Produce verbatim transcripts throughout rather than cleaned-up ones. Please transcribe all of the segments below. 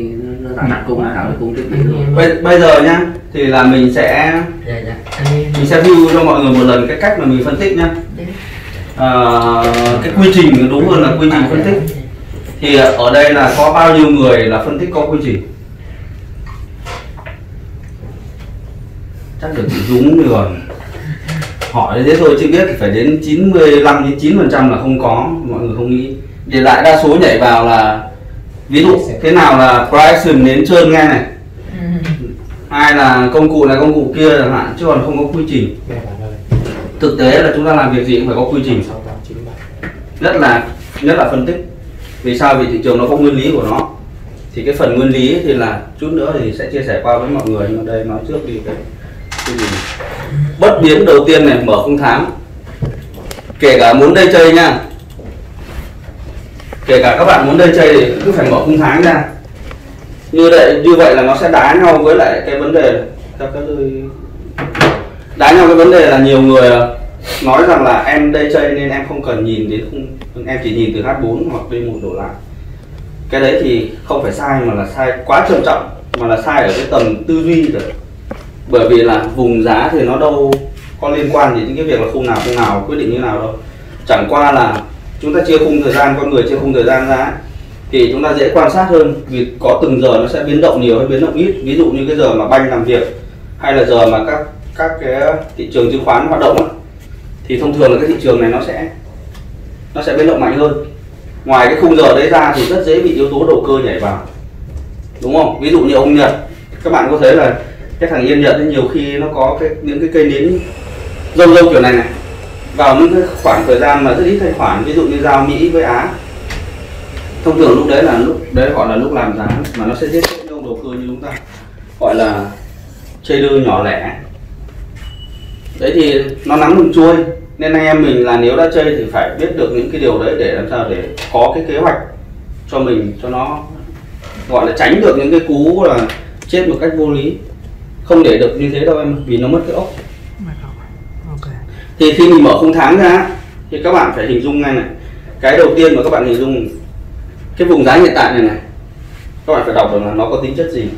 thì nó tạo đặt cung, tạo được cung tiếp thị luôn. Bây, bây giờ nhá thì là mình sẽ Dạ, dạ. mình sẽ view cho mọi người một lần cái cách mà mình phân tích nhá. À, cái quy trình đúng hơn là quy trình phân tích. Thì ở đây là có bao nhiêu người là phân tích có quy trình? Chắc được chị Dũng rồi. Hỏi thế thôi chứ biết thì phải đến chín mươi lăm đến chín phần trăm là không có, mọi người không nghĩ. Để lại đa số nhảy vào là ví dụ thế nào là price đến trơn nghe này. Hai là công cụ này công cụ kia chẳng hạn, chứ còn không có quy trình. Thực tế là chúng ta làm việc gì cũng phải có quy trình. Nhất là nhất là phân tích. Vì sao? Vì thị trường nó có nguyên lý của nó. Thì cái phần nguyên lý thì là chút nữa thì sẽ chia sẻ qua với mọi người, nhưng đây nói trước đi cái, cái gì. Bất biến đầu tiên này, mở khung tháng. Kể cả muốn day trade nha. Kể cả các bạn muốn day trade thì cứ phải mở khung tháng ra. Như vậy như vậy là nó sẽ đá nhau với lại cái vấn đề các cái đá nhau cái vấn đề là nhiều người nói rằng là em day trade nên em không cần nhìn đến khung, em chỉ nhìn từ H bốn hoặc V một đổ lại. Cái đấy thì không phải sai mà là sai quá trầm trọng, mà là sai ở cái tầm tư duy rồi. Bởi vì là vùng giá thì nó đâu có liên quan gì đến cái việc là khung nào khung nào quyết định như nào đâu. Chẳng qua là chúng ta chia khung thời gian, con người chia khung thời gian ra thì chúng ta dễ quan sát hơn, vì có từng giờ nó sẽ biến động nhiều hay biến động ít. Ví dụ như cái giờ mà banh làm việc hay là giờ mà các các cái thị trường chứng khoán hoạt động ấy, thì thông thường là cái thị trường này nó sẽ nó sẽ biến động mạnh hơn. Ngoài cái khung giờ đấy ra thì rất dễ bị yếu tố đầu cơ nhảy vào, đúng không? Ví dụ như ông Nhật, các bạn có thấy là cái thằng Yên Nhật ấy, nhiều khi nó có cái những cái cây nến râu râu kiểu này này vào những cái khoảng thời gian mà rất ít thanh khoản, ví dụ như giao Mỹ với Á. Thông thường lúc đấy là lúc đấy gọi là lúc làm giá, mà nó sẽ giết chết ông đầu cơ như chúng ta gọi là trader nhỏ lẻ. Đấy thì nó nắm đường chuôi, nên anh em mình là nếu đã chơi thì phải biết được những cái điều đấy để làm sao để có cái kế hoạch cho mình, cho nó gọi là tránh được những cái cú là chết một cách vô lý. Không để được như thế đâu em, vì nó mất cái ốc. Okay. Thì khi mình mở khung tháng ra thì các bạn phải hình dung ngay này. Cái đầu tiên mà các bạn hình dung cái vùng giá hiện tại này này, các bạn phải đọc được là nó có tính chất gì.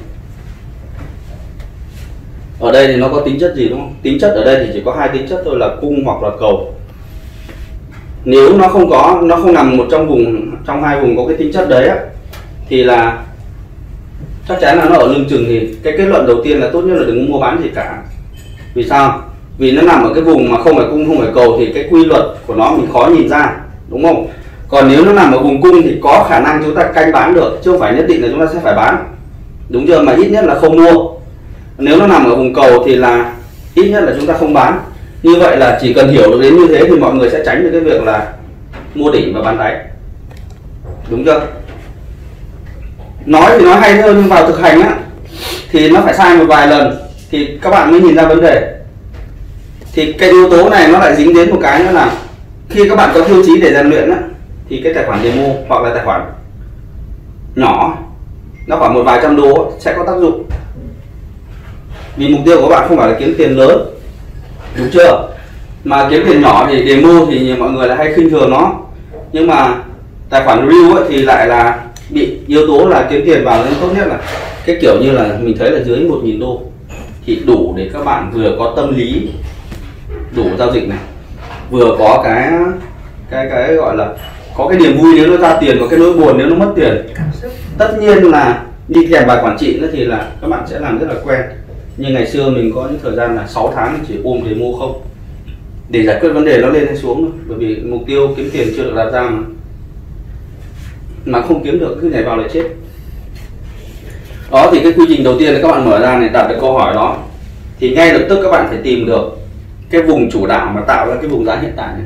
Ở đây thì nó có tính chất gì đúng không? Tính chất ở đây thì chỉ có hai tính chất thôi, là cung hoặc là cầu. Nếu nó không có, nó không nằm một trong vùng, trong hai vùng có cái tính chất đấy á, thì là chắc chắn là nó ở lưng chừng. Thì cái kết luận đầu tiên là tốt nhất là đừng mua bán gì cả. Vì sao? Vì nó nằm ở cái vùng mà không phải cung không phải cầu thì cái quy luật của nó mình khó nhìn ra, đúng không? Còn nếu nó nằm ở vùng cung thì có khả năng chúng ta canh bán được, chứ không phải nhất định là chúng ta sẽ phải bán, đúng chưa? Mà ít nhất là không mua. Nếu nó nằm ở vùng cầu thì là ít nhất là chúng ta không bán. Như vậy là chỉ cần hiểu được đến như thế thì mọi người sẽ tránh được cái việc là mua đỉnh và bán đáy, đúng chưa? Nói thì nói hay hơn, nhưng vào thực hành á thì nó phải sai một vài lần thì các bạn mới nhìn ra vấn đề. Thì cái yếu tố này nó lại dính đến một cái nữa là khi các bạn có tiêu chí để rèn luyện á, thì cái tài khoản demo hoặc là tài khoản nhỏ, nó khoảng một vài trăm đô sẽ có tác dụng. Vì mục tiêu của các bạn không phải là kiếm tiền lớn, đúng chưa? Mà kiếm tiền nhỏ thì demo thì mọi người lại hay khinh thường nó. Nhưng mà tài khoản real ấy thì lại là bị yếu tố là kiếm tiền vào, nên tốt nhất là cái kiểu như là mình thấy là dưới một nghìn đô thì đủ để các bạn vừa có tâm lý đủ giao dịch này, vừa có cái cái cái gọi là có cái niềm vui nếu nó ra tiền, có cái nỗi buồn nếu nó mất tiền. Tất nhiên là đi kèm bài quản trị nữa thì là các bạn sẽ làm rất là quen. Như ngày xưa mình có những thời gian là sáu tháng chỉ ôm demo không để giải quyết vấn đề nó lên hay xuống thôi. Bởi vì mục tiêu kiếm tiền chưa được đặt ra mà mà không kiếm được cứ nhảy vào lại chết. Đó thì cái quy trình đầu tiên là các bạn mở ra này, đặt được câu hỏi đó thì ngay lập tức các bạn phải tìm được cái vùng chủ đạo mà tạo ra cái vùng giá hiện tại này.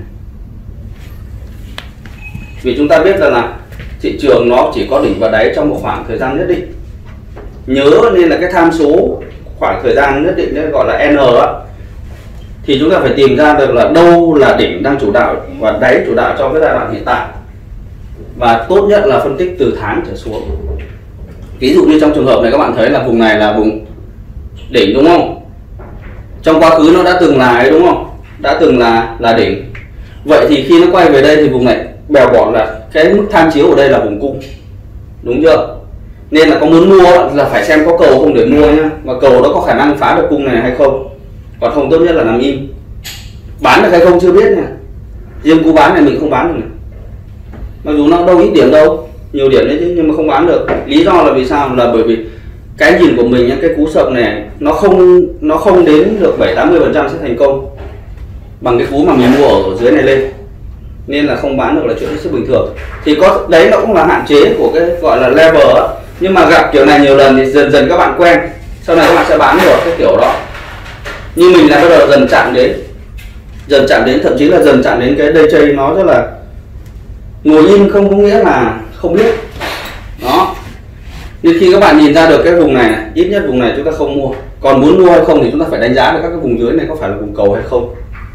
Vì chúng ta biết rằng là thị trường nó chỉ có đỉnh và đáy trong một khoảng thời gian nhất định. Nhớ nên là cái tham số khoảng thời gian nhất định đấy gọi là N đó, thì chúng ta phải tìm ra được là đâu là đỉnh đang chủ đạo và đáy chủ đạo trong cái giai đoạn hiện tại. Và tốt nhất là phân tích từ tháng trở xuống. Ví dụ như trong trường hợp này các bạn thấy là vùng này là vùng đỉnh đúng không? Trong quá khứ nó đã từng là ấy đúng không? Đã từng là là đỉnh. Vậy thì khi nó quay về đây thì vùng này bèo bọt là cái mức tham chiếu ở đây là vùng cung, đúng chưa? Nên là có muốn mua là phải xem có cầu không để mua nhá, và cầu nó có khả năng phá được cung này hay không. Còn không tốt nhất là nằm im. Bán được hay không chưa biết nè. Riêng cú bán này mình không bán được này. Mặc dù nó đâu ít điểm đâu, nhiều điểm đấy chứ, nhưng mà không bán được. Lý do là vì sao? Là bởi vì cái nhìn của mình nhá, cái cú sập này nó không nó không đến được bảy tám mươi phần trăm sẽ thành công bằng cái cú mà mình mua ở dưới này lên, nên là không bán được là chuyện hết sức bình thường. Thì có đấy, nó cũng là hạn chế của cái gọi là level á. Nhưng mà gặp kiểu này nhiều lần thì dần dần các bạn quen, sau này các bạn sẽ bán được cái kiểu đó. Như mình là bắt đầu dần chạm đến, dần chạm đến, thậm chí là dần chạm đến cái day trade nó rất là ngồi im, không có nghĩa là không biết đó. Nên khi các bạn nhìn ra được cái vùng này, này ít nhất vùng này chúng ta không mua. Còn muốn mua hay không thì chúng ta phải đánh giá được các cái vùng dưới này có phải là vùng cầu hay không.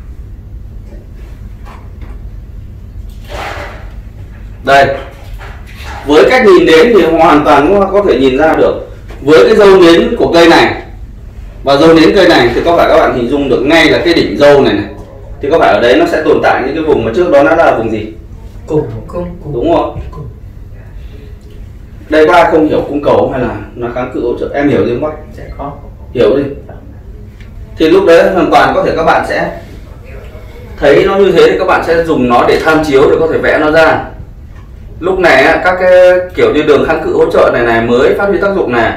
Đây, với cách nhìn đến thì hoàn toàn có thể nhìn ra được. Với cái râu nến của cây này và râu nến cây này thì có phải các bạn hình dung được ngay là cái đỉnh râu này này, thì có phải ở đấy nó sẽ tồn tại những cái vùng mà trước đó nó là vùng gì? Cung, cung, cung. Đúng không? Đây có ai không hiểu cung cầu hay là nó kháng cự hỗ trợ? Em hiểu gì không bác? Sẽ có. Hiểu đi. Thì lúc đấy hoàn toàn có thể các bạn sẽ thấy nó như thế thì các bạn sẽ dùng nó để tham chiếu để có thể vẽ nó ra. Lúc này các cái kiểu như đường kháng cự hỗ trợ này này mới phát huy tác dụng này.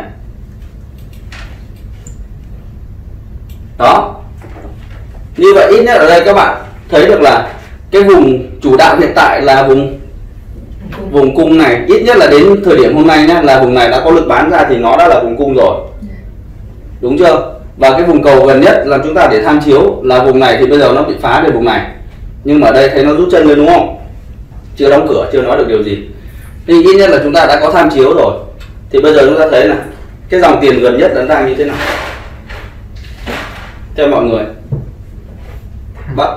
Đó. Như vậy ít nhất ở đây các bạn thấy được là cái vùng chủ đạo hiện tại là vùng vùng cung này, ít nhất là đến thời điểm hôm nay nhá, là vùng này đã có lực bán ra thì nó đã là vùng cung rồi. Đúng chưa? Và cái vùng cầu gần nhất là chúng ta để tham chiếu là vùng này thì bây giờ nó bị phá về vùng này. Nhưng mà ở đây thấy nó rút chân lên đúng không? Chưa đóng cửa, chưa nói được điều gì. Thì ít nhất là chúng ta đã có tham chiếu rồi. Thì bây giờ chúng ta thấy là cái dòng tiền gần nhất nó đang như thế nào? Theo mọi người. Bắt.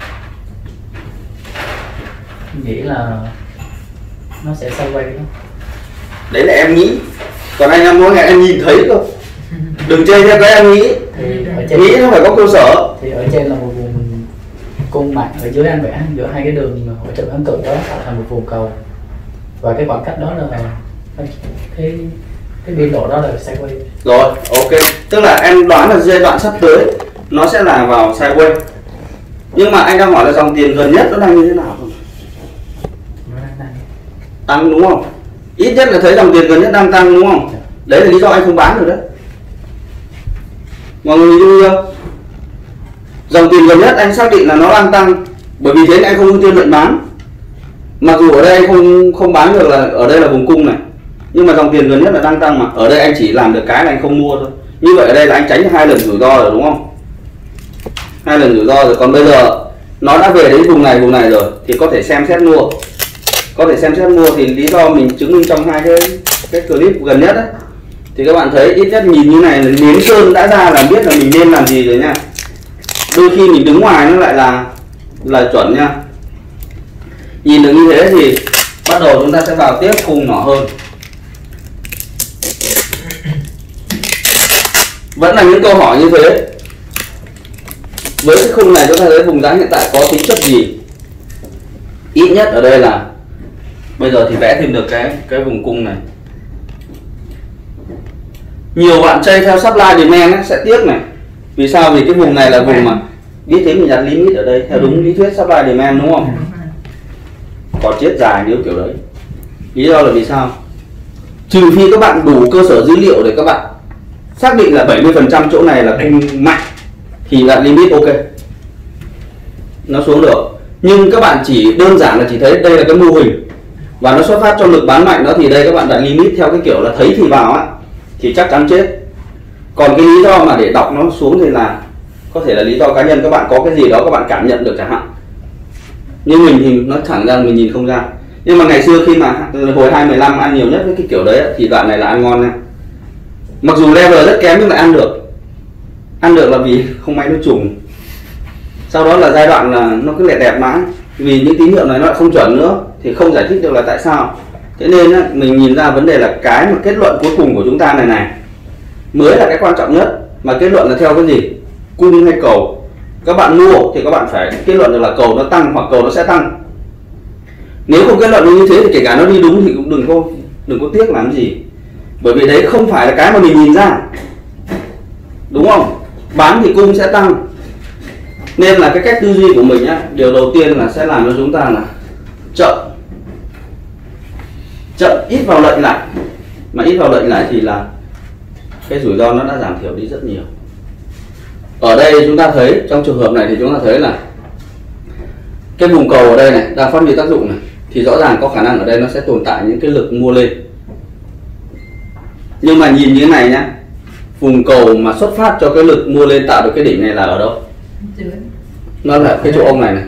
Nghĩ là nó sẽ sideways đó. Đấy là em nghĩ. Còn anh em nói nghe em nhìn thấy cơ. Đừng chơi theo cái em nghĩ. Thì ở trên, nghĩ nó phải có cơ sở. thì ở trên là một vùng cung mạnh, ở dưới anh vẽ giữa hai cái đường hỗ trợ kháng cự đó tạo thành một vùng cầu, và cái khoảng cách đó là cái cái biên độ đó là sideways. Rồi, ok. Tức là em đoán là giai đoạn sắp tới nó sẽ là vào sideways. Nhưng mà anh đang hỏi là dòng tiền gần nhất nó đang như thế nào không? Nó đang tăng. Tăng đúng không? Ít nhất là thấy dòng tiền gần nhất đang tăng đúng không? Đấy là lý do anh không bán được đấy. Mọi người hiểu chưa? Dòng tiền gần nhất anh xác định là nó đang tăng, bởi vì thế anh không ưu tiên lệnh bán. Mặc dù ở đây anh không không bán được, là ở đây là vùng cung này, nhưng mà dòng tiền gần nhất là đang tăng mà. Ở đây anh chỉ làm được cái là anh không mua thôi. Như vậy ở đây là anh tránh được hai lần rủi ro rồi đúng không? Hai lần rủi ro rồi. Còn bây giờ nó đã về đến vùng này vùng này rồi thì có thể xem xét mua. Có thể xem xét mua thì lý do mình chứng minh trong hai cái cái clip gần nhất đấy. Thì các bạn thấy ít nhất nhìn như này là nến sơn đã ra là biết là mình nên làm gì rồi nha. Đôi khi mình đứng ngoài nó lại là là chuẩn nha. Nhìn được như thế thì bắt đầu chúng ta sẽ vào tiếp khung nhỏ hơn. Vẫn là những câu hỏi như thế. Với cái khung này chúng ta thấy vùng giá hiện tại có tính chất gì? Ít nhất ở đây là bây giờ thì vẽ thêm được cái cái vùng cung này. Nhiều bạn chơi theo supply demand ấy, sẽ tiếc này. Vì sao? Vì cái vùng này là vùng mà biết thế mình đặt limit ở đây theo đúng lý thuyết supply demand đúng không? Có chết dài nếu kiểu đấy. Lý do là vì sao? Trừ phi các bạn đủ cơ sở dữ liệu để các bạn xác định là bảy mươi phần trăm chỗ này là cung mạnh thì là limit ok, nó xuống được. Nhưng các bạn chỉ đơn giản là chỉ thấy đây là cái mô hình và nó xuất phát cho lực bán mạnh đó, thì đây các bạn đặt limit theo cái kiểu là thấy thì vào á thì chắc chắn chết. Còn cái lý do mà để đọc nó xuống thì là có thể là lý do cá nhân, các bạn có cái gì đó các bạn cảm nhận được chẳng hạn. Nhưng mình thì nó thẳng ra mình nhìn không ra. Nhưng mà ngày xưa khi mà hồi hai mười lăm ăn nhiều nhất với cái kiểu đấy thì đoạn này là ăn ngon nha. Mặc dù level rất kém nhưng lại ăn được. Ăn được là vì không may nó trùng. Sau đó là giai đoạn là nó cứ lẹt đẹp mãi, vì những tín hiệu này nó lại không chuẩn nữa thì không giải thích được là tại sao. Thế nên á, mình nhìn ra vấn đề là cái mà kết luận cuối cùng của chúng ta này này mới là cái quan trọng nhất. Mà kết luận là theo cái gì? Cung hay cầu? Các bạn mua thì các bạn phải kết luận được là cầu nó tăng hoặc cầu nó sẽ tăng. Nếu không kết luận như thế thì kể cả nó đi đúng thì cũng đừng có đừng có tiếc làm gì. Bởi vì đấy không phải là cái mà mình nhìn ra, đúng không? Bán thì cung sẽ tăng. Nên là cái cách tư duy của mình á, điều đầu tiên là sẽ làm cho chúng ta là chậm chậm ít vào lệnh lại. Mà ít vào lệnh lại thì là cái rủi ro nó đã giảm thiểu đi rất nhiều. Ở đây chúng ta thấy, trong trường hợp này thì chúng ta thấy là cái vùng cầu ở đây này đang phát huy tác dụng này, thì rõ ràng có khả năng ở đây nó sẽ tồn tại những cái lực mua lên. Nhưng mà nhìn như thế này nhá, vùng cầu mà xuất phát cho cái lực mua lên tạo được cái đỉnh này là ở đâu? Nó là cái chỗ ông này này.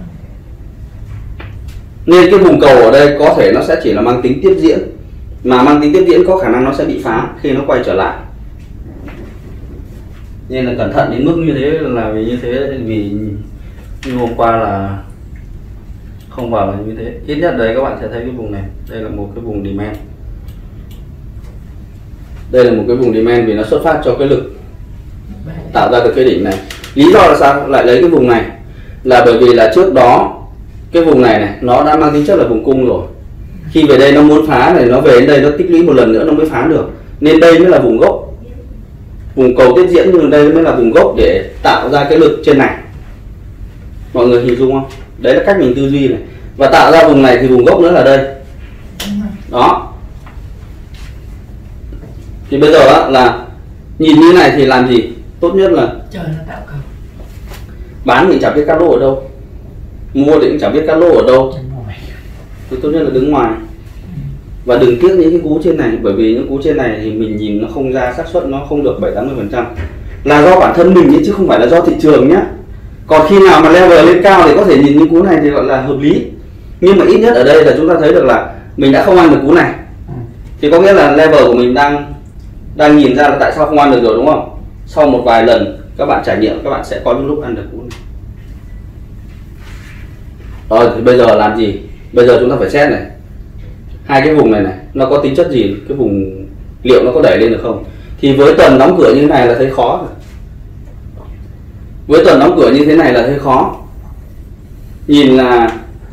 Nên cái vùng cầu ở đây có thể nó sẽ chỉ là mang tính tiếp diễn, mà mang tính tiếp diễn có khả năng nó sẽ bị phá khi nó quay trở lại. Nên là cẩn thận đến mức như thế, là vì như thế, vì như hôm qua là không vào là như thế. Ít nhất đấy các bạn sẽ thấy cái vùng này, đây là một cái vùng demand. Đây là một cái vùng demand vì nó xuất phát cho cái lực tạo ra được cái đỉnh này. Lý do là sao lại lấy cái vùng này? Là bởi vì là trước đó cái vùng này này nó đã mang tính chất là vùng cung rồi. Khi về đây nó muốn phá này, nó về đến đây nó tích lũy một lần nữa nó mới phá được. Nên đây mới là vùng gốc. Vùng cầu tiếp diễn, nhưng đây mới là vùng gốc để tạo ra cái lực trên này. Mọi người hình dung không? Đấy là cách mình tư duy này. Và tạo ra vùng này thì vùng gốc nữa là đây. Đó. Thì bây giờ á, là nhìn như này thì làm gì? Tốt nhất là trời nó tạo cầu. bán thì chẳng biết cắt lỗ ở đâu, mua thì cũng chẳng biết cắt lỗ ở đâu, thì tốt nhất là đứng ngoài. Và đừng tiếc những cái cú trên này, bởi vì những cú trên này thì mình nhìn nó không ra, xác suất nó không được bảy tám mươi phần trăm là do bản thân mình chứ không phải là do thị trường nhé. Còn khi nào mà level lên cao thì có thể nhìn những cú này thì gọi là hợp lý. Nhưng mà ít nhất ở đây là chúng ta thấy được là mình đã không ăn được cú này, thì có nghĩa là level của mình đang đang nhìn ra là tại sao không ăn được rồi, đúng không? Sau một vài lần các bạn trải nghiệm, các bạn sẽ có những lúc ăn được cú này. Rồi thì bây giờ làm gì? Bây giờ chúng ta phải xét này, hai cái vùng này này nó có tính chất gì, cái vùng liệu nó có đẩy lên được không? Thì với tuần đóng cửa như thế này là thấy khó rồi. Với tuần đóng cửa như thế này là thấy khó. Nhìn là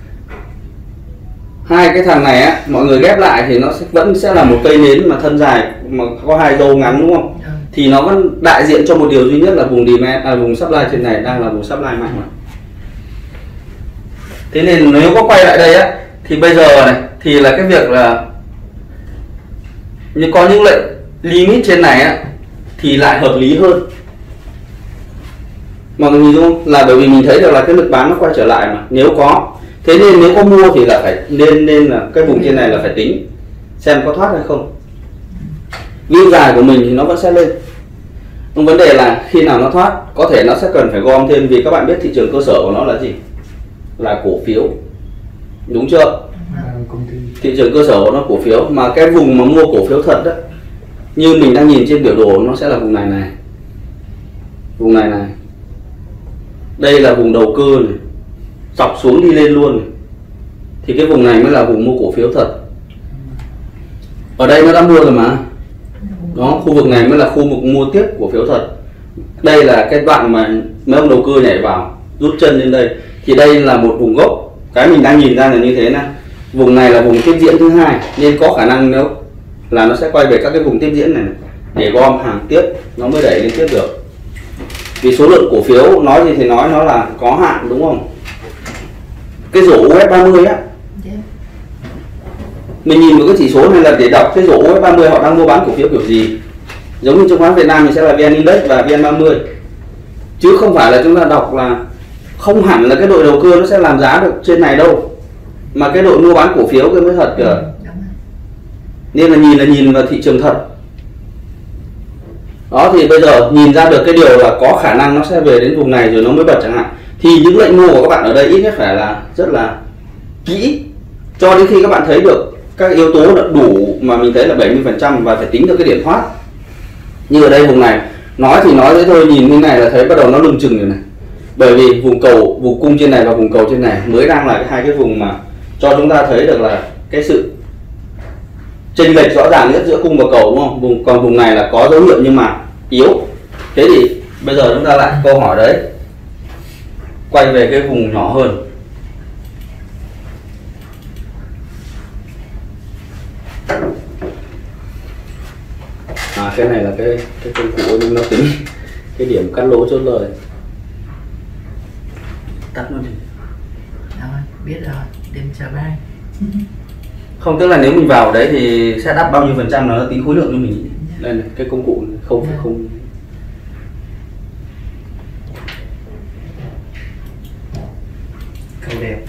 hai cái thằng này á, mọi người ghép lại thì nó sẽ, vẫn sẽ là một cây nến mà thân dài mà có hai râu ngắn, đúng không? Ừ. Thì nó vẫn đại diện cho một điều duy nhất là vùng demand, à, vùng supply trên này đang là vùng supply mạnh mà. Thế nên nếu có quay lại đây á, thì bây giờ này thì là cái việc là như có những lệnh limit trên này á thì lại hợp lý hơn. Mọi người nhìn dung là bởi vì mình thấy được là cái lực bán nó quay trở lại mà, nếu có. Thế nên nếu có mua thì là phải nên nên là cái vùng trên này là phải tính xem có thoát hay không. View dài của mình thì nó vẫn sẽ lên. Nhưng vấn đề là khi nào nó thoát, có thể nó sẽ cần phải gom thêm, vì các bạn biết thị trường cơ sở của nó là gì? Là cổ phiếu. Đúng chưa? Thị trường cơ sở của nó cổ phiếu, mà cái vùng mà mua cổ phiếu thật đó, như mình đang nhìn trên biểu đồ, nó sẽ là vùng này này. Vùng này này. Đây là vùng đầu cơ này, dọc xuống đi lên luôn này. Thì cái vùng này mới là vùng mua cổ phiếu thật. Ở đây nó đã mua rồi mà. Đó, khu vực này mới là khu vực mua tiếp cổ phiếu thật. Đây là cái đoạn mà mấy ông đầu cơ nhảy vào, rút chân lên đây. Thì đây là một vùng gốc. Cái mình đang nhìn ra là như thế nè. Vùng này là vùng tiếp diễn thứ hai, nên có khả năng nếu là nó sẽ quay về các cái vùng tiếp diễn này, này để gom hàng tiếp, nó mới đẩy lên tiếp được. Vì số lượng cổ phiếu nói gì thì nói, nó là có hạn, đúng không? Cái rổ u ép ba mươi á, mình nhìn một cái chỉ số này là để đọc cái rổ u ép ba mươi họ đang mua bán cổ phiếu kiểu gì. Giống như chứng khoán Việt Nam thì sẽ là vê en Index và vê en ba mươi, chứ không phải là chúng ta đọc là không hẳn là cái đội đầu cơ nó sẽ làm giá được trên này đâu, mà cái đội mua bán cổ phiếu cái mới thật kìa. Nên là nhìn là nhìn vào thị trường thật. Đó, thì bây giờ nhìn ra được cái điều là có khả năng nó sẽ về đến vùng này rồi nó mới bật chẳng hạn, thì những lệnh mua của các bạn ở đây ít nhất phải là rất là kỹ, cho đến khi các bạn thấy được các yếu tố là đủ, mà mình thấy là bảy mươi phần trăm và phải tính được cái điểm thoát. Như ở đây vùng này, nói thì nói thế thôi, nhìn như này là thấy bắt đầu nó lưng chừng rồi này. Bởi vì vùng cầu, vùng cung trên này và vùng cầu trên này mới đang là hai cái vùng mà cho chúng ta thấy được là cái sự chênh lệch rõ ràng nhất giữa cung và cầu, đúng không? Vùng, còn vùng này là có dấu hiệu nhưng mà yếu. Thế thì bây giờ chúng ta lại câu hỏi đấy, quay về cái vùng nhỏ hơn. À cái này là cái cái công cụ nhưng nó tính cái điểm cắt lỗ chốt lời. Tắt nó đi. Rồi, biết rồi, đêm chào bye. Không, tức là nếu mình vào đấy thì setup bao nhiêu phần trăm nó tính khối lượng cho mình. Đây này, cái công cụ không phải không. Cầu đẹp.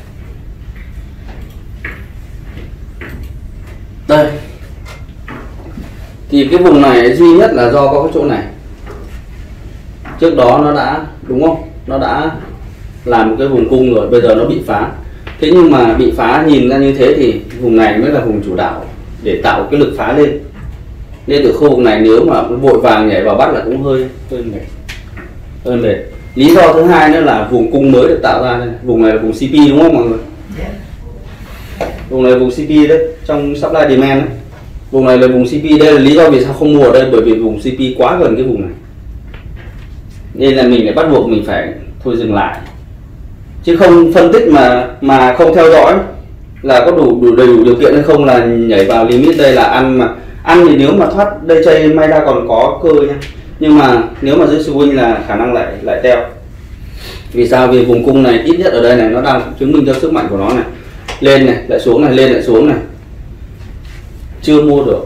Đây. Thì cái vùng này duy nhất là do có cái chỗ này. Trước đó nó đã, đúng không? Nó đã làm một cái vùng cung rồi, bây giờ nó bị phá. Thế nhưng mà bị phá nhìn ra như thế thì vùng này mới là vùng chủ đạo để tạo cái lực phá lên. Nên từ khu vực này nếu mà vội vàng nhảy vào bắt là cũng hơi hơi mệt. Hơi mệt. Lý do thứ hai nữa là vùng cung mới được tạo ra đây. Vùng này là vùng xê pê đúng không mọi người? Vùng này là vùng xê pê đấy, trong supply demand đấy. Vùng này là vùng xê pê, đây là lý do vì sao không mua ở đây, bởi vì vùng xê pê quá gần cái vùng này. Nên là mình lại bắt buộc mình phải thôi dừng lại. Chứ không phân tích mà mà không theo dõi là có đủ đủ đầy đủ điều kiện hay không là nhảy vào limit đây là ăn mà ăn thì nếu mà thoát đây chơi may ra còn có cơ nha. Nhưng mà nếu mà dưới swing là khả năng lại lại teo. Vì sao? Vì vùng cung này ít nhất ở đây này nó đang chứng minh cho sức mạnh của nó này. Lên này, lại xuống này, lên lại xuống này. Chưa mua được.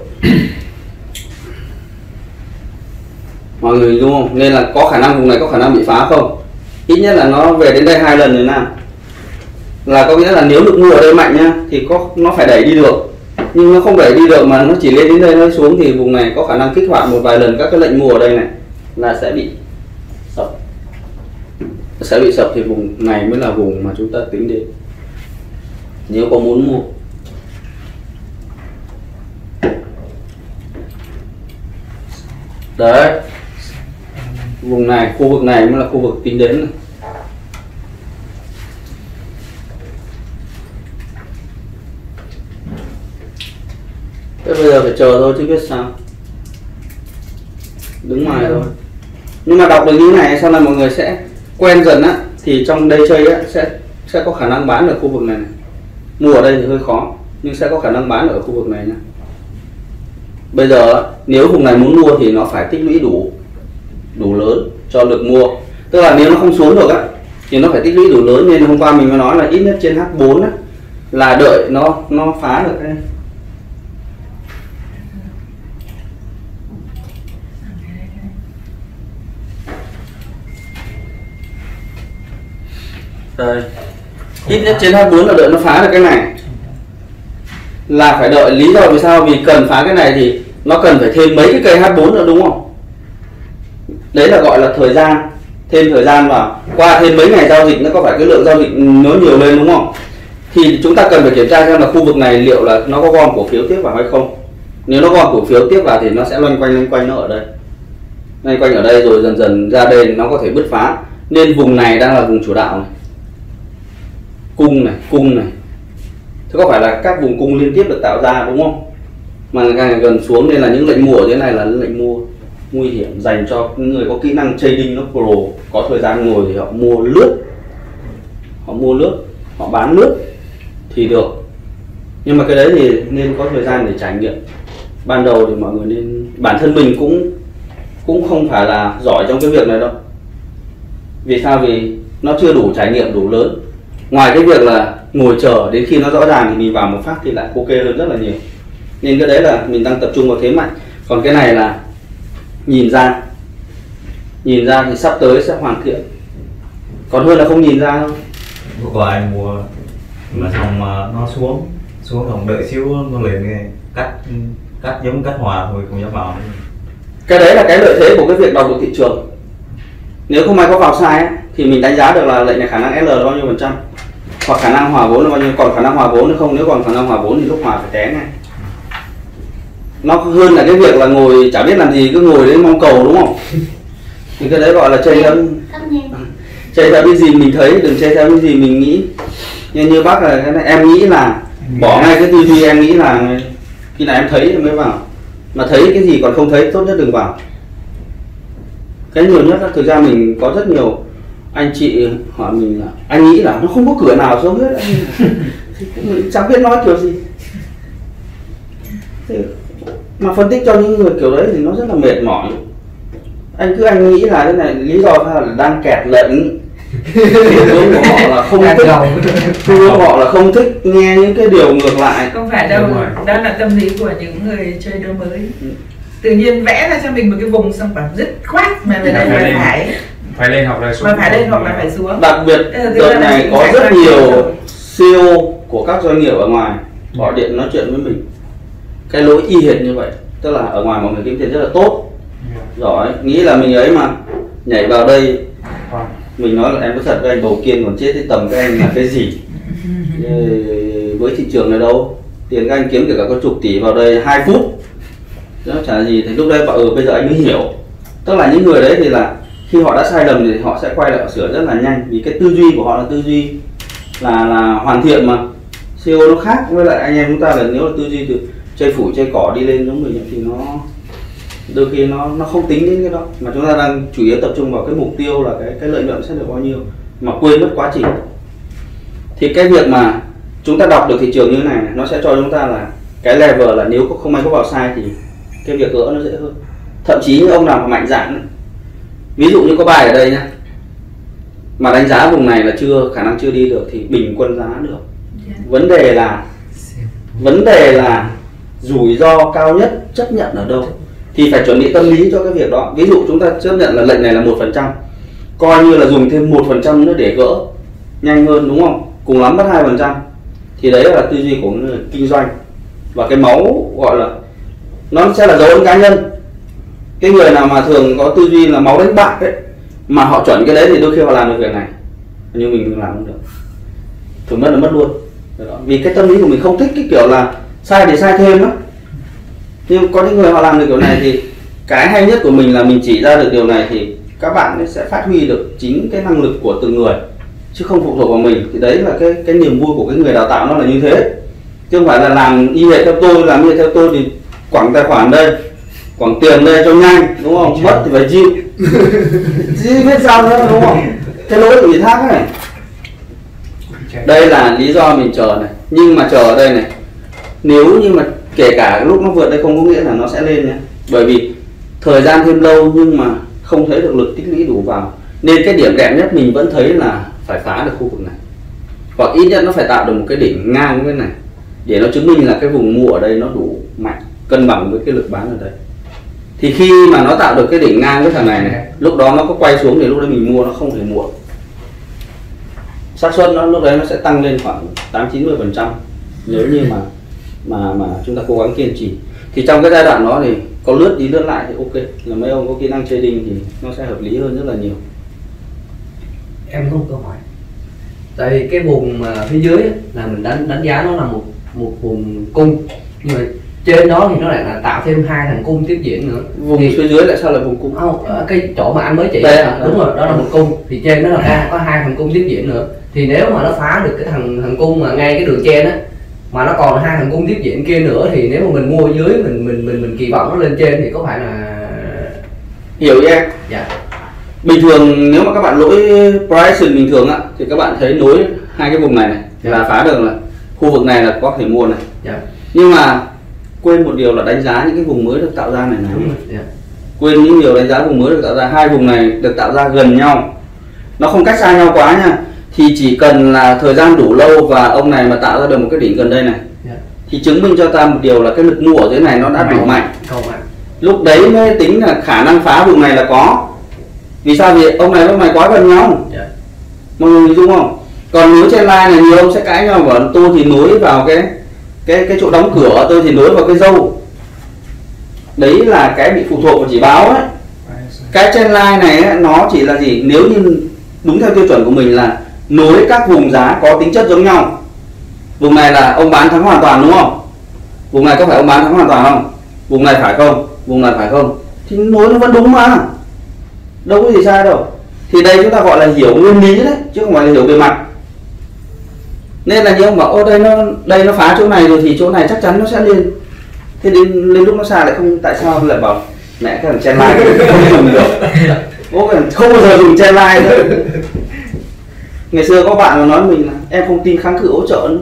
Mọi người đúng không? Nên là có khả năng vùng này có khả năng bị phá không? Ít nhất là nó về đến đây hai lần rồi nào. Là có nghĩa là nếu lực mua ở đây mạnh nhá thì có nó phải đẩy đi được. Nhưng nó không đẩy đi được mà nó chỉ lên đến đây nó xuống thì vùng này có khả năng kích hoạt một vài lần các cái lệnh mua ở đây này là sẽ bị sập. Sẽ bị sập thì vùng này mới là vùng mà chúng ta tính đến. Nếu có muốn mua. Đấy. Vùng này, khu vực này mới là khu vực tính đến này. Thế bây giờ phải chờ thôi chứ biết sao. Đứng ngoài thôi. Nhưng mà đọc được như thế này sau này mọi người sẽ quen dần á, thì trong đây chơi á sẽ sẽ có khả năng bán ở khu vực này, này. Mua ở đây thì hơi khó, nhưng sẽ có khả năng bán ở khu vực này nhá. Bây giờ nếu vùng này muốn mua thì nó phải tích lũy đủ đủ lớn cho lực mua. Tức là nếu nó không xuống được á thì nó phải tích lũy đủ lớn, nên hôm qua mình mới nói là ít nhất trên H bốn á, là đợi nó nó phá được cái đây. Ít nhất trên H bốn là đợi nó phá được cái này. Là phải đợi, lý do vì sao? Vì cần phá cái này thì nó cần phải thêm mấy cái cây H bốn nữa đúng không? Đấy là gọi là thời gian, thêm thời gian vào, qua thêm mấy ngày giao dịch nó có phải cái lượng giao dịch nó nhiều lên đúng không? Thì chúng ta cần phải kiểm tra xem là khu vực này liệu là nó có gom cổ phiếu tiếp vào hay không. Nếu nó gom cổ phiếu tiếp vào thì nó sẽ loanh quanh loanh quanh nó ở đây, loanh quanh ở đây rồi dần dần ra đây nó có thể bứt phá. Nên vùng này đang là vùng chủ đạo này, cung này, cung này. Thế có phải là các vùng cung liên tiếp được tạo ra đúng không? Mà càng ngày gần xuống nên là những lệnh mua ở thế này là những lệnh mua nguy hiểm dành cho những người có kỹ năng trading nó pro, có thời gian ngồi thì họ mua lướt, họ mua lướt, họ bán lướt thì được. Nhưng mà cái đấy thì nên có thời gian để trải nghiệm. Ban đầu thì mọi người nên, bản thân mình cũng cũng không phải là giỏi trong cái việc này đâu. Vì sao? Vì nó chưa đủ trải nghiệm đủ lớn. Ngoài cái việc là ngồi chờ đến khi nó rõ ràng thì mình vào một phát thì lại ok hơn rất là nhiều. Nên cái đấy là mình đang tập trung vào thế mạnh. Còn cái này là nhìn ra, nhìn ra thì sắp tới sẽ hoàn thiện, còn hơn là không nhìn ra không. Vừa qua em mua mà xong nó xuống xuống không đợi xíu nó liền nghe cắt cắt giống cắt hòa thôi không dám vào. Cái đấy là cái lợi thế của cái việc đọc được thị trường. Nếu không may có vào sai ấy, thì mình đánh giá được là lệnh này khả năng L là bao nhiêu phần trăm, hoặc khả năng hòa vốn là bao nhiêu. Còn khả năng hòa vốn hay không, nếu còn khả năng hòa vốn thì lúc hòa phải té ngay. Nó hơn là cái việc là ngồi chả biết làm gì, cứ ngồi đến mong cầu đúng không? Thì cái đấy gọi là chơi theo chơi theo cái gì mình thấy, đừng chơi theo cái gì mình nghĩ. Nhưng như bác là cái này, em nghĩ là bỏ ngay cái tư duy em nghĩ là khi nào em thấy em mới vào, mà thấy cái gì còn không thấy tốt nhất đừng vào. Cái nhiều nhất là thực ra mình có rất nhiều anh chị hỏi mình là anh nghĩ là nó không có cửa nào xuống hết, anh chẳng biết nói kiểu gì. mà phân tích cho những người kiểu đấy thì nó rất là mệt mỏi. Anh cứ anh nghĩ là thế này, lý do là đang kẹt lệnh, hướng của họ là không thích, hướng của họ là không thích nghe những cái điều ngược lại. Không phải đâu, đó là tâm lý của những người chơi đô mới. Tự nhiên vẽ ra cho mình một cái vùng xong bảo dứt khoát mà về đây phải phải phải lên hoặc là xuống, mà phải lên hoặc là phải xuống. Đặc biệt đợt này có rất nhiều xê e ô của các doanh nghiệp ở ngoài gọi điện nói chuyện với mình cái lỗi y hệt như vậy, tức là ở ngoài mọi người kiếm tiền rất là tốt, giỏi, nghĩ là mình ấy mà nhảy vào đây. Mình nói là em có thật với anh bầu kiên còn chết tới tầm các anh là cái gì với thị trường này đâu, tiền các anh kiếm kể cả có chục tỷ vào đây hai phút nó chả gì. Thì lúc đấy bảo ừ bây giờ anh mới hiểu, tức là những người đấy thì là khi họ đã sai lầm thì họ sẽ quay lại họ sửa rất là nhanh, vì cái tư duy của họ là tư duy là là hoàn thiện mà. xê e ô nó khác với lại anh em chúng ta là nếu là tư duy từ chơi phủi chơi cỏ đi lên giống mình thì nó đôi khi nó nó không tính đến cái đó, mà chúng ta đang chủ yếu tập trung vào cái mục tiêu là cái cái lợi nhuận sẽ được bao nhiêu mà quên mất quá trình. Thì cái việc mà chúng ta đọc được thị trường như thế này, này nó sẽ cho chúng ta là cái level là nếu không may có vào sai thì cái việc gỡ nó dễ hơn. Thậm chí những ông nào mà mạnh dạn, ví dụ như có bài ở đây nhá, mà đánh giá vùng này là chưa khả năng chưa đi được thì bình quân giá được. Vấn đề là vấn đề là rủi ro cao nhất chấp nhận ở đâu thì phải chuẩn bị tâm lý cho cái việc đó. Ví dụ chúng ta chấp nhận là lệnh này là một phần trăm, coi như là dùng thêm một phần trăm nữa để gỡ nhanh hơn, đúng không? Cùng lắm mất hai phần trăm, thì đấy là tư duy của người kinh doanh. Và cái máu gọi là nó sẽ là dấu ấn cá nhân. Cái người nào mà thường có tư duy là máu đánh bạc ấy, mà họ chuẩn cái đấy thì đôi khi họ làm được việc này, nhưng mình làm không được, thường mất là mất luôn. Đó. Vì cái tâm lý của mình không thích cái kiểu là sai thì sai thêm á. Nhưng có những người họ làm được kiểu này thì cái hay nhất của mình là mình chỉ ra được điều này thì các bạn sẽ phát huy được chính cái năng lực của từng người, chứ không phụ thuộc vào mình. Thì đấy là cái cái niềm vui của cái người đào tạo, nó là như thế, chứ không phải là làm y hệt theo tôi. Làm y hệt theo tôi thì quẳng tài khoản đây, quẳng tiền đây cho nhanh, đúng không? Mất thì phải chịu chứ biết sao nữa, đúng không? Cái lỗi của ủy thác này. Đây là lý do mình chờ này. Nhưng mà chờ ở đây này, nếu như mà kể cả lúc nó vượt đây không có nghĩa là nó sẽ lên nhé. Bởi vì thời gian thêm lâu nhưng mà không thấy được lực tích lũy đủ vào, nên cái điểm đẹp nhất mình vẫn thấy là phải phá được khu vực này, hoặc ít nhất nó phải tạo được một cái đỉnh ngang với này để nó chứng minh là cái vùng mua ở đây nó đủ mạnh, cân bằng với cái lực bán ở đây. Thì khi mà nó tạo được cái đỉnh ngang với thằng này này, lúc đó nó có quay xuống thì lúc đấy mình mua nó không thể muộn. Xác suất nó lúc đấy nó sẽ tăng lên khoảng tám chín mươi phần trăm nếu như mà mà mà chúng ta cố gắng kiên trì. Thì trong cái giai đoạn đó thì có lướt đi lướt lại thì ok, là mấy ông có kỹ năng trading thì nó sẽ hợp lý hơn rất là nhiều. Em có một câu hỏi, tại vì cái vùng mà phía dưới ấy, là mình đánh đánh giá nó là một một vùng cung, nhưng mà trên đó thì nó lại là tạo thêm hai thằng cung tiếp diễn nữa. Vùng thì, phía dưới lại sao là vùng cung? Không, ở cái chỗ mà anh mới chỉ đây, là, đúng rồi, đó là một cung, thì trên đó là có, có hai thằng cung tiếp diễn nữa. Thì nếu mà nó phá được cái thằng thằng cung mà ngay cái đường trên á, mà nó còn hai thằng cung tiếp diễn kia nữa, thì nếu mà mình mua ở dưới mình mình mình mình kỳ vọng nó lên trên thì có phải là hiểu ý em? Dạ. Bình thường nếu mà các bạn lỗi pricing bình thường á thì các bạn thấy nối hai cái vùng này này dạ. là phá được, là khu vực này là có thể mua này. Dạ. Nhưng mà quên một điều là đánh giá những cái vùng mới được tạo ra này này. Đúng rồi. Dạ. Quên những điều đánh giá vùng mới được tạo ra. Hai vùng này được tạo ra gần nhau, nó không cách xa nhau quá nha. Thì chỉ cần là thời gian đủ lâu và ông này mà tạo ra được một cái đỉnh gần đây này, dạ. thì chứng minh cho ta một điều là cái lực mua ở dưới này nó đã mạnh. đủ mạnh. mạnh. Lúc đấy mới tính là khả năng phá vùng này là có. Vì sao? Vì ông này với ông này quá gần nhau. Dạ. Mọi người hình dung không? Còn nếu trên line này nhiều ông sẽ cãi nhau, bảo tôi thì nối vào cái cái cái chỗ đóng cửa, tôi thì nối vào cái dâu. Đấy là cái bị phụ thuộc vào chỉ báo ấy. Cái trên line này ấy, nó chỉ là gì? Nếu như đúng theo tiêu chuẩn của mình là nối các vùng giá có tính chất giống nhau. Vùng này là ông bán thắng hoàn toàn đúng không? Vùng này có phải ông bán thắng hoàn toàn không? Vùng này phải không? Vùng này phải không? Thì nối nó vẫn đúng mà, đâu có gì sai đâu. Thì đây chúng ta gọi là hiểu nguyên lý đấy, chứ không phải là hiểu bề mặt. Nên là như ông bảo, ô đây nó đây nó phá chỗ này rồi thì chỗ này chắc chắn nó sẽ lên. Thế đến lên lúc nó xa lại không, tại sao lại bảo mẹ cái thằng chen line không dùng được. Ô, không bao giờ dùng chen line nữa. Ngày xưa có bạn mà nói mình là em không tin kháng cự hỗ trợ nữa.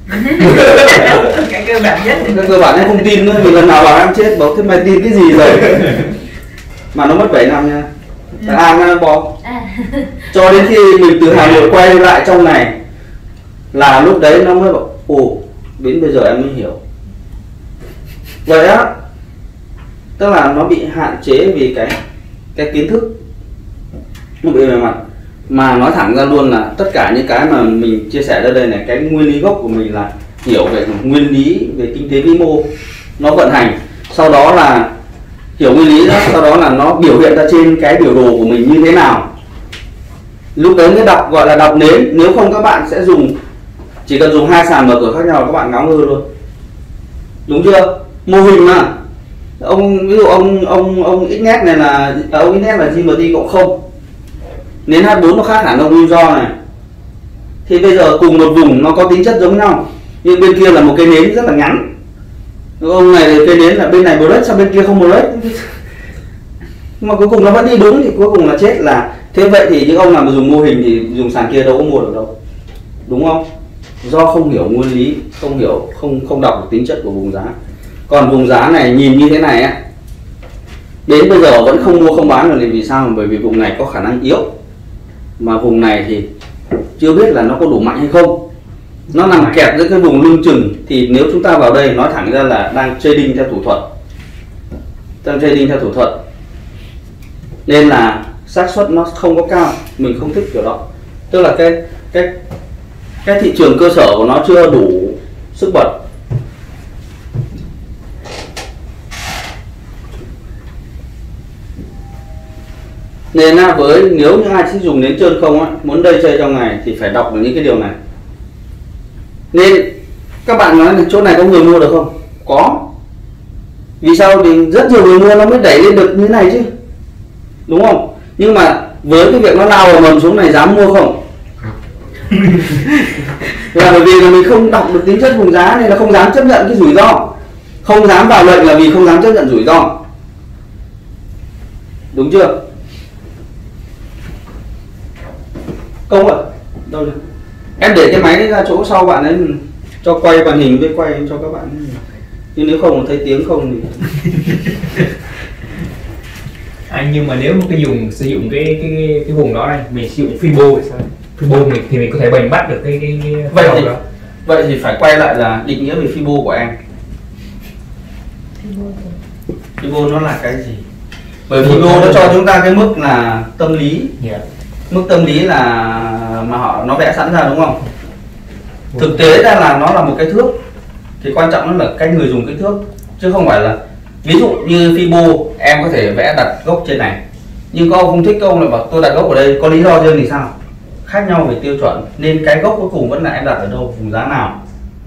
Cái cơ bản nhất thì Cái cơ bản em không tin nữa, vì lần nào bảo em chết bảo thế mày tin cái gì rồi. Mà nó mất bảy năm nha. Thằng An nó bò. À. Cho đến khi mình từ Hà Nội quay lại trong này là lúc đấy nó mới bảo ồ, đến bây giờ em mới hiểu. Vậy á, tức là nó bị hạn chế vì cái cái kiến thức, nó bị về mặt. Mà nói thẳng ra luôn là tất cả những cái mà mình chia sẻ ra đây này, cái nguyên lý gốc của mình là hiểu về nguyên lý về kinh tế vĩ mô, nó vận hành, sau đó là hiểu nguyên lý đó, sau đó là nó biểu hiện ra trên cái biểu đồ của mình như thế nào. Lúc đấy mới đọc, gọi là đọc nến. Nếu không các bạn sẽ dùng, chỉ cần dùng hai sàn mở cửa khác nhau các bạn ngáo ngơ luôn, đúng chưa? Mô hình mà ông, ví dụ ông ông ông x net này là à, ông x net là giê em tê cộng không, nến H bốn nó khác hẳn ông user này. Thì bây giờ cùng một vùng nó có tính chất giống nhau, nhưng bên kia là một cây nến rất là ngắn. Ông này cây nến là bên này break, sao bên kia không break, mà cuối cùng nó vẫn đi đúng thì cuối cùng là chết. Là thế vậy thì những ông nào mà dùng mô hình thì dùng sàn kia đâu có mua được đâu, đúng không? Do không hiểu nguyên lý, không hiểu, không không đọc được tính chất của vùng giá. Còn vùng giá này nhìn như thế này á, đến bây giờ vẫn không mua không bán được. Vì sao? Bởi vì vùng này có khả năng yếu, mà vùng này thì chưa biết là nó có đủ mạnh hay không. Nó nằm kẹt giữa cái vùng lưng chừng. Thì nếu chúng ta vào đây nói thẳng ra là đang trading theo thủ thuật, đang trading theo thủ thuật, nên là xác suất nó không có cao. Mình không thích kiểu đó. Tức là cái cái cái thị trường cơ sở của nó chưa đủ sức bật. Nên là với nếu như ai thích dùng nến trơn không á, muốn day chơi trong ngày thì phải đọc được những cái điều này. Nên các bạn nói là chỗ này có người mua được không? Có. Vì sao? Thì rất nhiều người mua nó mới đẩy lên được như thế này chứ, đúng không? Nhưng mà với cái việc nó lao vào mầm xuống này dám mua không? Là bởi vì là mình không đọc được tính chất vùng giá nên là không dám chấp nhận cái rủi ro. Không dám vào lệnh là vì không dám chấp nhận rủi ro. Đúng chưa? Công ạ, đâu rồi? Em để cái máy ra chỗ sau bạn ấy cho quay màn hình với quay cho các bạn. Nhưng nếu không thấy tiếng không thì anh, nhưng mà nếu một cái dùng sử dụng cái cái cái vùng đó này, mình sử dụng Fibo thì sao? Fibo mình thì mình có thể bày bắt được cái cái, cái vậy thì đó. Vậy thì phải quay lại là định nghĩa về Fibo của em. Fibo nó là cái gì? Bởi vì Fibo nó cho chúng ta cái mức là tâm lý. Yeah. Mức tâm lý là mà họ nó vẽ sẵn ra, đúng không? Thực tế ra là nó là một cái thước. Thì quan trọng nó là cách người dùng cái thước, chứ không phải là ví dụ như Fibo em có thể vẽ đặt gốc trên này, nhưng có ông không thích, các ông lại bảo tôi đặt gốc ở đây, có lý do riêng thì sao? Khác nhau về tiêu chuẩn. Nên cái gốc cuối cùng vẫn là em đặt ở đâu, vùng giá nào,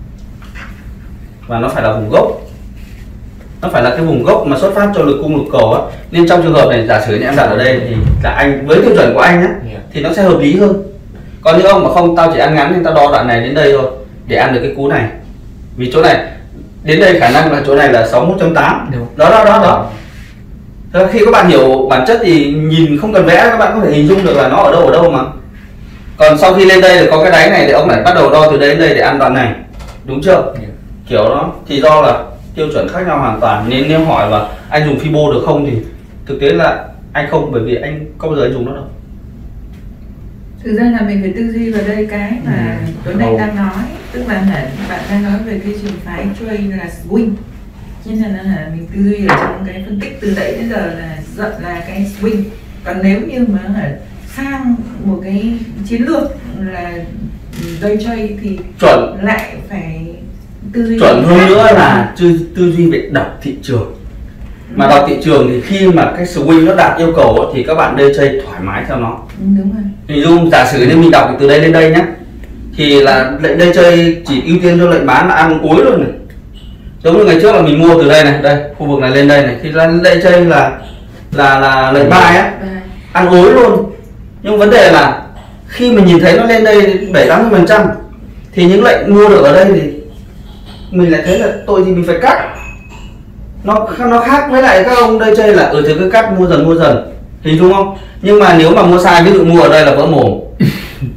và nó phải là vùng gốc. Nó phải là cái vùng gốc mà xuất phát cho lực cung lực cầu á. Nên trong trường hợp này giả sử như em đặt ở đây thì là anh với tiêu chuẩn của anh á, thì nó sẽ hợp lý hơn. Còn những ông mà không, tao chỉ ăn ngắn nên tao đo đoạn này đến đây thôi để ăn được cái cú này, vì chỗ này đến đây khả năng là chỗ này là sáu mươi mốt chấm tám. Đó đó đó đó. Thế khi các bạn hiểu bản chất thì nhìn không cần vẽ, các bạn có thể hình dung được là nó ở đâu ở đâu mà. Còn sau khi lên đây thì có cái đáy này thì ông lại bắt đầu đo từ đây đến đây để ăn đoạn này, đúng chưa? Kiểu đó thì do là tiêu chuẩn khác nhau hoàn toàn. Nên nếu hỏi là anh dùng Fibo được không thì thực tế là anh không, bởi vì anh có bao giờ anh dùng nó đâu. Thực ra là mình phải tư duy vào đây cái mà Tuấn Anh đang nói, tức là hả, bạn đang nói về cái trường phái trade là swing, cho nên là hả, mình tư duy ở trong cái phân tích từ đấy đến giờ là giận là cái swing. Còn nếu như mà hả, sang một cái chiến lược là day trade thì chuẩn lại phải tư duy chuẩn hơn nữa là tư, tư duy về đọc thị trường. Mà đọc thị trường thì khi mà cái swing nó đạt yêu cầu thì các bạn day trade thoải mái theo nó. Đúng rồi. Hình dung giả sử như mình đọc từ đây lên đây nhé, thì là lệnh day trade chỉ ưu tiên cho lệnh bán là ăn cuối luôn này. Giống như ngày trước là mình mua từ đây này, đây khu vực này lên đây này, thì là day trade là là là lệnh buy á, ăn ối luôn. Nhưng vấn đề là khi mình nhìn thấy nó lên đây bảy tám mươi phần trăm thì những lệnh mua được ở đây thì mình lại thấy là tôi thì mình phải cắt. Nó nó khác với lại các ông day trade là ở thì cứ cắt mua dần mua dần, hình dung không? Nhưng mà nếu mà mua sai, ví dụ mua ở đây là vỡ mồm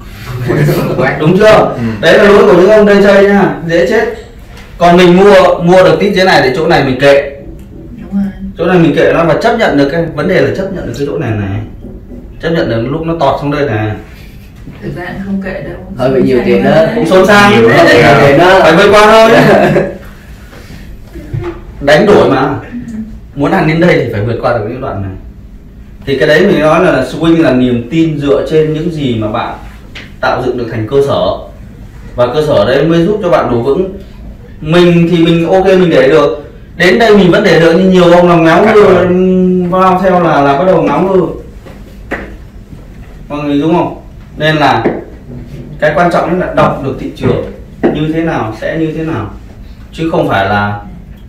quát. Đúng chưa? Ừ. Đấy là lỗi của những ông đây chơi nha, dễ chết. Còn mình mua mua được tít thế này thì chỗ này mình kệ, Đúng rồi. chỗ này mình kệ nó và chấp nhận được. Cái vấn đề là chấp nhận được cái chỗ này này, chấp nhận được lúc nó tọt xuống đây này. Thực ra cũng không kệ đâu. Hơi bị nhiều tiền đó. Cũng xôn xao, Nhiều lắm. Tiền đó. phải vượt qua thôi. Đánh đổi mà, muốn ăn đến đây thì phải vượt qua được những đoạn này. Thì cái đấy mình nói là swing là niềm tin dựa trên những gì mà bạn tạo dựng được thành cơ sở, và cơ sở đấy mới giúp cho bạn đủ vững. Mình thì mình ok, mình để được đến đây mình vẫn để được, nhưng nhiều ông làm ngáo ngư vào theo là là bắt đầu ngáo ngư, mọi người đúng không? Nên là cái quan trọng là đọc được thị trường như thế nào sẽ như thế nào, chứ không phải là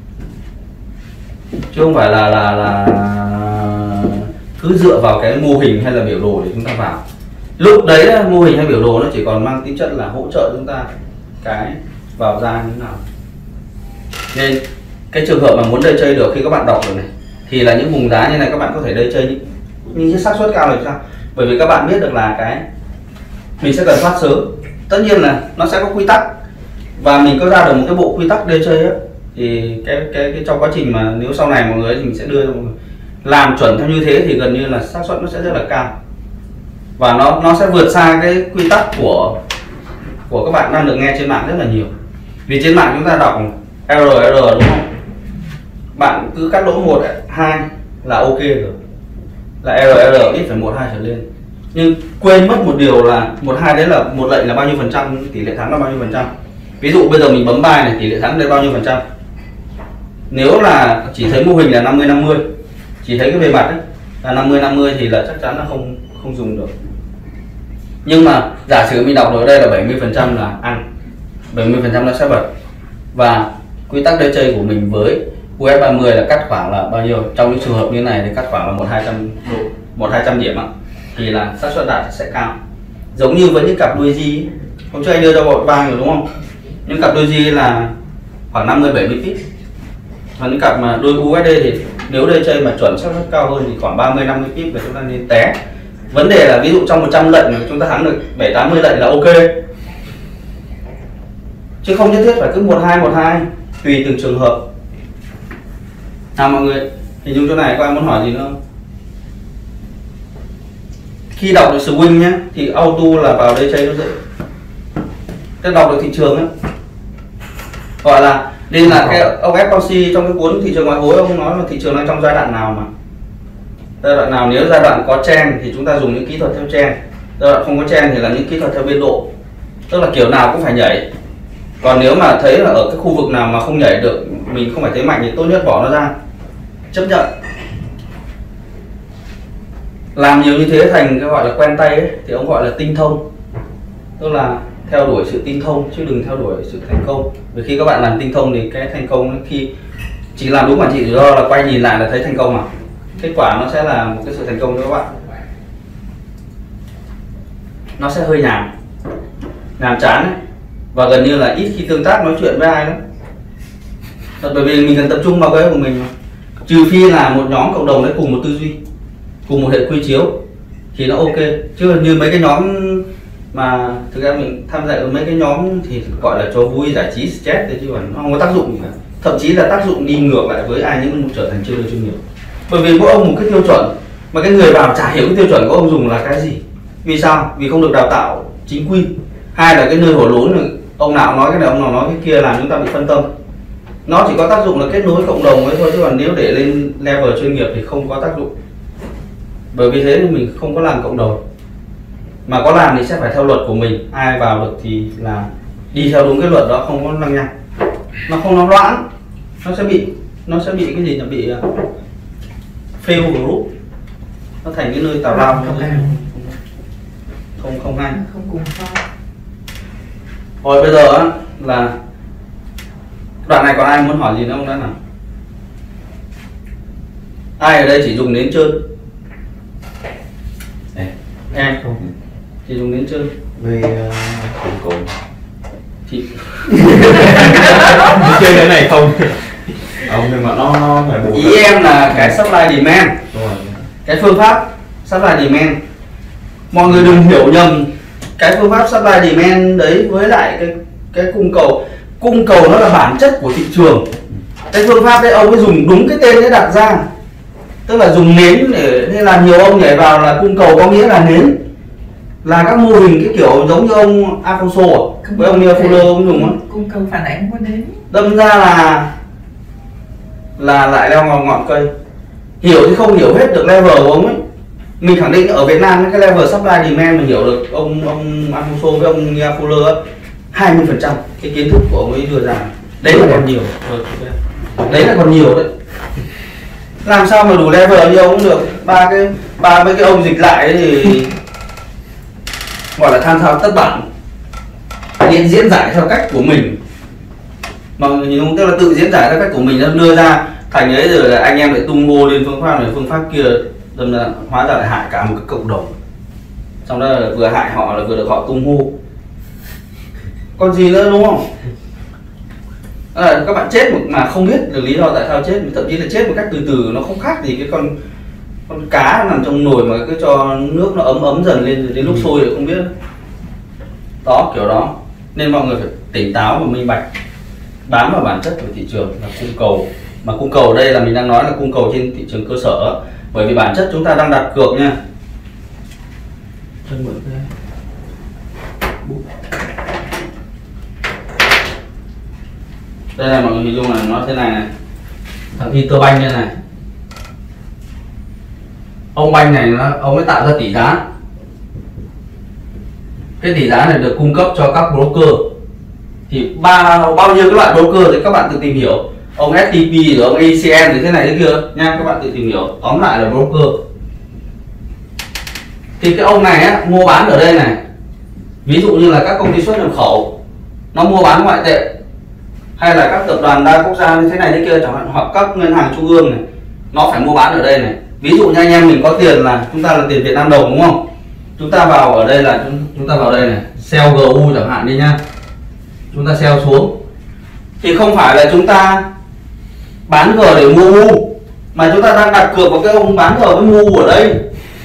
chứ không phải là là là cứ dựa vào cái mô hình hay là biểu đồ để chúng ta vào. Lúc đấy mô hình hay biểu đồ nó chỉ còn mang tính chất là hỗ trợ chúng ta cái vào ra như thế nào. Nên cái trường hợp mà muốn day trade được khi các bạn đọc được này thì là những vùng giá như này các bạn có thể day trade, những những cái xác suất cao là sao? Bởi vì các bạn biết được là cái mình sẽ cần thoát sớm. Tất nhiên là nó sẽ có quy tắc, và mình có ra được một cái bộ quy tắc day trade á, thì cái cái cái trong quá trình mà nếu sau này mọi người thì mình sẽ đưa cho mọi người làm chuẩn theo như thế thì gần như là xác suất nó sẽ rất là cao, và nó nó sẽ vượt xa cái quy tắc của của các bạn đang được nghe trên mạng rất là nhiều. Vì trên mạng chúng ta đọc R R đúng không, bạn cứ cắt lỗ một hai là ok rồi, là R R ít phải một hai trở lên, nhưng quên mất một điều là một hai đấy là một lệnh là bao nhiêu phần trăm, tỷ lệ thắng là bao nhiêu phần trăm. Ví dụ bây giờ mình bấm bài này, tỷ lệ thắng đây bao nhiêu phần trăm. Nếu là chỉ thấy mô hình là năm mươi năm mươi, chỉ thấy cái bề mặt ấy là năm mươi năm mươi thì là chắc chắn là không không dùng được. Nhưng mà giả sử mình đọc ở đây là bảy mươi phần trăm là ăn, bảy mươi phần trăm nó sẽ bật, và quy tắc day trade của mình với U S ba mươi là cắt khoảng là bao nhiêu, trong những trường hợp như này thì cắt khoảng là một hai trăm độ, một hai trăm điểm ạ, thì là xác suất đạt sẽ cao. Giống như với những cặp đuôi G, hôm trước anh đưa cho bộ ba rồi đúng không, những cặp đuôi G là khoảng năm mươi bảy mươi pip, và những cặp mà đuôi U S D thì nếu day trade mà chuẩn xác suất cao hơn thì khoảng ba mươi năm mươi pip và chúng ta nên té. Vấn đề là ví dụ trong một trăm lệnh mà chúng ta thắng được bảy tám mươi lệnh là ok, chứ không nhất thiết phải cứ một hai một hai, tùy từng trường hợp. Nào mọi người hình dung chỗ này, có ai muốn hỏi gì nữa không? Khi đọc được swing nhé thì auto là vào day trade nó dễ, cái đọc được thị trường á, gọi là nên là cái ông F. Pouncey trong cái cuốn thị trường ngoại hối ông nói là thị trường đang trong giai đoạn nào mà giai đoạn nào. Nếu giai đoạn có trend thì chúng ta dùng những kỹ thuật theo trend, giai đoạn không có trend thì là những kỹ thuật theo biên độ, tức là kiểu nào cũng phải nhảy. Còn nếu mà thấy là ở cái khu vực nào mà không nhảy được, mình không phải thấy mạnh thì tốt nhất bỏ nó ra, chấp nhận. Làm nhiều như thế thành cái gọi là quen tay ấy, thì ông gọi là tinh thông, tức là theo đuổi sự tinh thông chứ đừng theo đuổi sự thành công. Vì khi các bạn làm tinh thông thì cái thành công khi chỉ làm đúng quản trị rủi ro là quay nhìn lại là thấy thành công mà, kết quả nó sẽ là một cái sự thành công cho các bạn. Nó sẽ hơi nhàm nhàm chán ấy, và gần như là ít khi tương tác nói chuyện với ai lắm. Bởi vì mình cần tập trung vào cái của mình, trừ phi là một nhóm cộng đồng đấy cùng một tư duy, cùng một hệ quy chiếu thì nó ok. Chứ như mấy cái nhóm mà thực ra mình tham gia ở mấy cái nhóm thì gọi là cho vui giải trí stress thì chứ còn nó không có tác dụng gì cả, thậm chí là tác dụng đi ngược lại với ai những muốn trở thành trader chuyên nghiệp. Bởi vì mỗi ông một cái tiêu chuẩn mà cái người vào chả hiểu cái tiêu chuẩn của ông dùng là cái gì. Vì sao? Vì không được đào tạo chính quy. Hai là cái nơi hổ lốn, ông nào nói cái này ông nào nói cái kia làm chúng ta bị phân tâm. Nó chỉ có tác dụng là kết nối cộng đồng ấy thôi, chứ còn nếu để lên level chuyên nghiệp thì không có tác dụng. Bởi vì thế thì mình không có làm cộng đồng, mà có làm thì sẽ phải theo luật của mình, ai vào được thì là đi theo đúng cái luật đó, không có lăng nhăng, nó không nó loãng, nó sẽ bị nó sẽ bị cái gì, nó bị uh, fail group, nó thành cái nơi tào lao không không không hay, không cùng phong. Rồi bây giờ á, là đoạn này còn ai muốn hỏi gì nữa không đã nào? Ai ở đây chỉ dùng nến trơn? Em không chỉ dùng nến trơn vì cùng uh, cùng thì chơi cái này không ông, nhưng mà nó nó phải bù. Ý em là cái supply demand, Đúng rồi. cái phương pháp supply demand. Mọi người đừng hiểu nhầm cái phương pháp supply demand đấy với lại cái cái cung cầu, cung cầu nó là bản chất của thị trường. Cái phương pháp đấy ông ấy dùng đúng cái tên đấy đặt ra, tức là dùng nến để, nên là nhiều ông nhảy vào là cung cầu có nghĩa là nến, là các mô hình cái kiểu giống như ông Afonso với ông Nia Fuller ông dùng á, cung cầu phản ánh có đến đâm ra là là lại leo ngọn ngọn cây. Hiểu thì không hiểu hết được level của ông ấy. Mình khẳng định ở Việt Nam cái level supply demand mình hiểu được ông ông Afonso với ông Nia Fuller hai mươi phần trăm cái kiến thức của ông ấy đưa ra, đấy là còn nhiều, đấy là còn nhiều đấy. Làm sao mà đủ level như ông được. Ba cái ba mấy cái ông dịch lại thì gọi là than thao tất bản, diễn diễn giải theo cách của mình, mà nhưng tức là tự diễn giải theo cách của mình nó đưa ra thành ấy, rồi là anh em lại tung hô lên phương pháp này phương pháp kia, đâm ra hóa ra lại hại cả một cái cộng đồng. Xong đó là vừa hại họ là vừa được họ tung hô, còn gì nữa đúng không? À, các bạn chết mà không biết được lý do tại sao chết, thậm chí là chết một cách từ từ, nó không khác gì cái con con cá nằm trong nồi mà cứ cho nước nó ấm ấm dần lên rồi đến lúc sôi rồi không biết đó, kiểu đó. Nên mọi người phải tỉnh táo và minh bạch, bám vào bản chất của thị trường là cung cầu. Mà cung cầu đây là mình đang nói là cung cầu trên thị trường cơ sở, bởi vì bản chất chúng ta đang đặt cược nha. Đây là mọi người hình dung là nó thế này này, thằng Interbank như này, ông banh này nó ông ấy tạo ra tỷ giá. Cái tỷ giá này được cung cấp cho các broker, thì ba bao nhiêu cái loại broker thì các bạn tự tìm hiểu, ông ét tê pê rồi ông a xê em thì thế này thế kia nha, các bạn tự tìm hiểu, tóm lại là broker. Thì cái ông này á, mua bán ở đây này, ví dụ như là các công ty xuất nhập khẩu nó mua bán ngoại tệ, hay là các tập đoàn đa quốc gia như thế này thế kia chẳng hạn, hoặc các ngân hàng trung ương này nó phải mua bán ở đây này. Ví dụ như anh em mình có tiền là chúng ta là tiền Việt Nam đồng đúng không, chúng ta vào ở đây là chúng ta vào đây này, sell giê u chẳng hạn đi nhá, chúng ta sell xuống thì không phải là chúng ta bán G để mua U, mà chúng ta đang đặt cược vào cái ông bán G với mua U ở đây,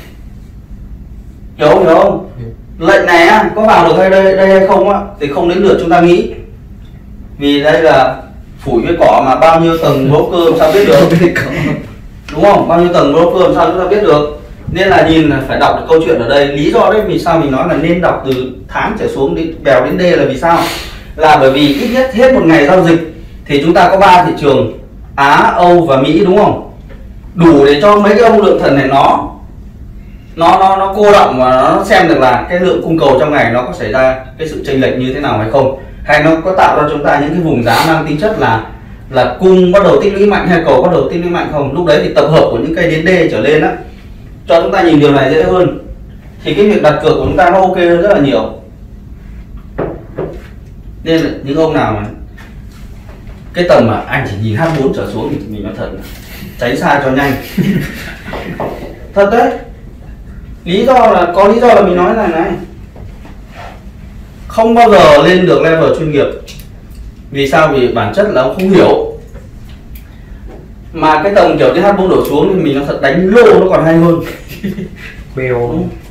hiểu không? Hiểu không? Lệnh này á, có vào được hay đây đây hay không á thì không đến lượt chúng ta nghĩ, vì đây là phủi với cỏ mà bao nhiêu tầng broker sao biết được, đúng không? Bao nhiêu tầng broker sao chúng ta biết được. Nên là nhìn là phải đọc được câu chuyện ở đây. Lý do đấy vì sao mình nói là nên đọc từ tháng trở xuống đến bèo đến D là vì sao? Là bởi vì ít nhất hết một ngày giao dịch thì chúng ta có ba thị trường Á, Âu và Mỹ, đúng không? Đủ để cho mấy cái ông lượng thần này nó nó nó nó cô động và nó xem được là cái lượng cung cầu trong ngày nó có xảy ra cái sự chênh lệch như thế nào hay không, hay nó có tạo ra chúng ta những cái vùng giá mang tính chất là là cung bắt đầu tích lũy mạnh hay cầu bắt đầu tích lũy mạnh không. Lúc đấy thì tập hợp của những cây đến D trở lên á cho chúng ta nhìn điều này dễ hơn, thì cái việc đặt cược của chúng ta nó ok hơn rất là nhiều. Nên là những ông nào mà cái tầm mà anh chỉ nhìn H bốn trở xuống thì mình nói thật tránh xa cho nhanh. Thật đấy, lý do là có lý do là mình nói là này, không bao giờ lên được level chuyên nghiệp. Vì sao? Vì bản chất là ông không hiểu. Mà cái tầm kiểu cái H bốn đổ xuống thì mình nói thật đánh lô nó còn hay hơn. Bèo